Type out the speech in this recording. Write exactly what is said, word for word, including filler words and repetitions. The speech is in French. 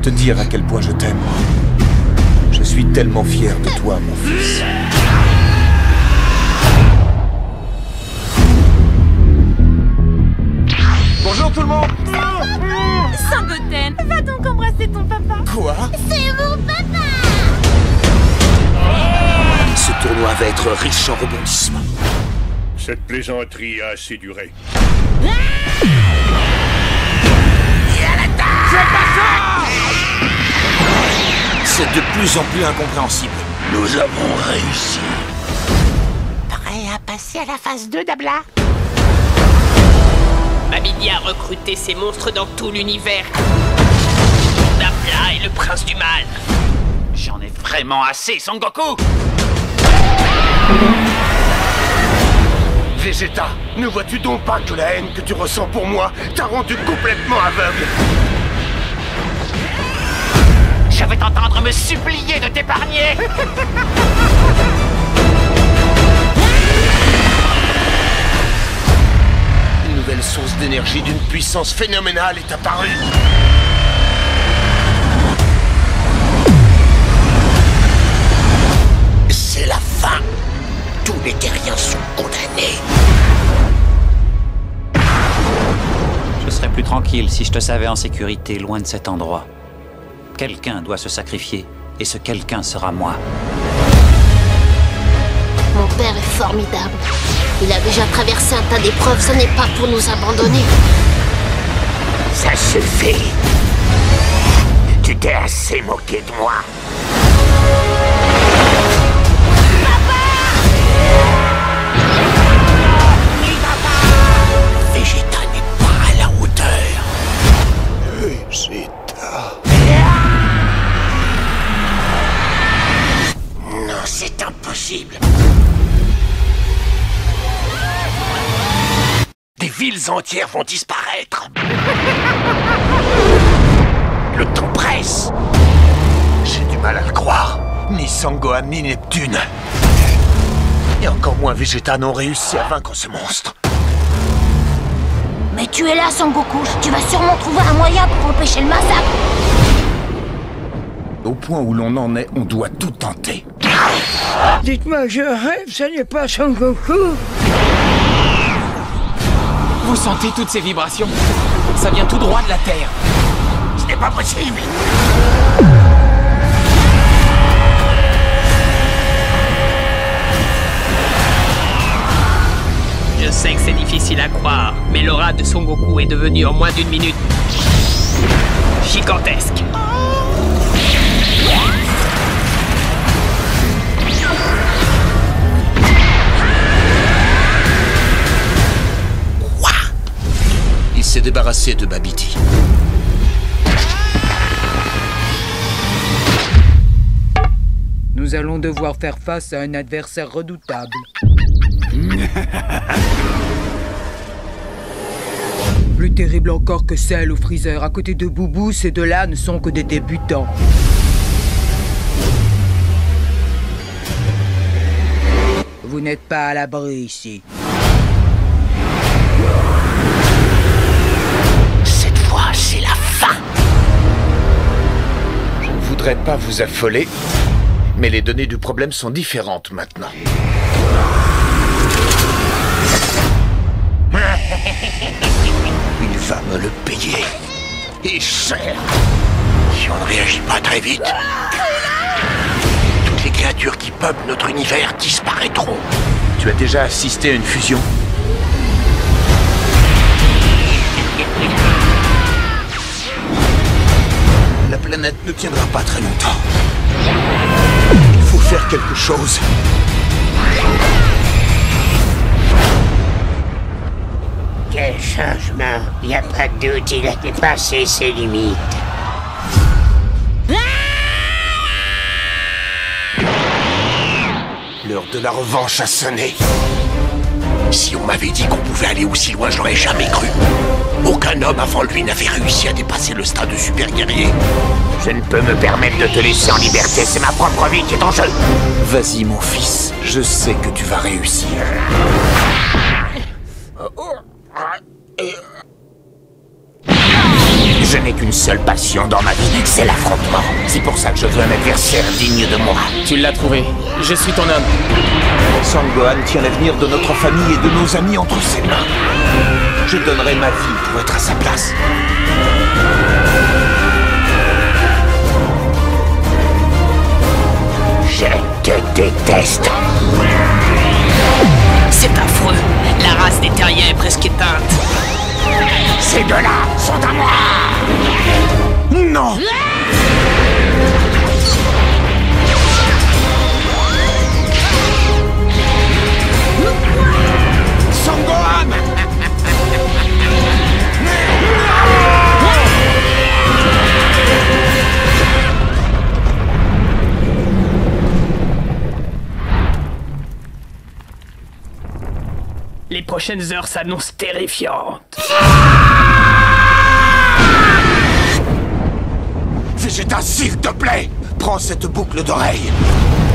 te dire à quel point je t'aime. Je suis tellement fier de toi, mon fils. Bonjour tout le monde. Sangoten, va donc embrasser ton papa. Quoi? C'est mon papa. Ce tournoi va être riche en rebondissements. Cette plaisanterie a assez duré. C'est de plus en plus incompréhensible. Nous avons réussi. Prêt à passer à la phase deux, Dabla? Babidi a recruté ces monstres dans tout l'univers. Dabla est le prince du mal. J'en ai vraiment assez, Son Goku. Vegeta, ne vois-tu donc pas que la haine que tu ressens pour moi t'a rendu complètement aveugle? Je vais t'entendre me supplier de t'épargner. Une nouvelle source d'énergie d'une puissance phénoménale est apparue. C'est la fin. Tous les terriens sont condamnés. Je serais plus tranquille si je te savais en sécurité, loin de cet endroit. Quelqu'un doit se sacrifier, et ce quelqu'un sera moi. Mon père est formidable. Il a déjà traversé un tas d'épreuves, ce n'est pas pour nous abandonner. Ça suffit. Tu t'es assez moqué de moi. Vegeta n'est pas à la hauteur. Vegeta. Non, c'est impossible. Des villes entières vont disparaître. Le temps presse. J'ai du mal à le croire. Ni Sangohan ni Neptune. Et encore moins Vegeta n'ont réussi à vaincre ce monstre. Mais tu es là, Son Goku. Tu vas sûrement trouver un moyen pour empêcher le massacre. Au point où l'on en est, on doit tout tenter. Dites-moi, je rêve, ce n'est pas Son Goku. Vous sentez toutes ces vibrations? Ça vient tout droit de la Terre. Ce n'est pas possible. Je sais que c'est difficile à croire, mais l'aura de Son Goku est devenue en moins d'une minute gigantesque. Il s'est débarrassé de Babidi. Nous allons devoir faire face à un adversaire redoutable. Plus terrible encore que celle au Freezer. À côté de Boubou, ces deux-là ne sont que des débutants. Vous n'êtes pas à l'abri ici. Cette fois, c'est la fin. Je ne voudrais pas vous affoler, mais les données du problème sont différentes maintenant. Il va me le payer. Et cher. Si on ne réagit pas très vite, toutes les créatures qui peuplent notre univers disparaîtront. Tu as déjà assisté à une fusion? La planète ne tiendra pas très longtemps. Il faut faire quelque chose. Quel changement. Il n'y a pas de doute, il a dépassé ses limites. L'heure de la revanche a sonné. Si on m'avait dit qu'on pouvait aller aussi loin, je l'aurais jamais cru. Aucun homme avant lui n'avait réussi à dépasser le stade de super guerrier. Je ne peux me permettre de te laisser en liberté, c'est ma propre vie qui est en jeu. Vas-y, mon fils, je sais que tu vas réussir. Je n'ai n'ai qu'une seule passion dans ma vie, c'est l'affrontement. C'est pour ça que je veux un adversaire digne de moi. Tu l'as trouvé. Je suis ton homme. Sangohan tient l'avenir de notre famille et de nos amis entre ses mains. Je donnerai ma vie pour être à sa place. Je te déteste. C'est affreux. La race des terriens est presque éteinte. Ces deux-là sont à moi. Non! Sangohan! Les prochaines heures s'annoncent terrifiantes. Vegeta, s'il te plaît, prends cette boucle d'oreille.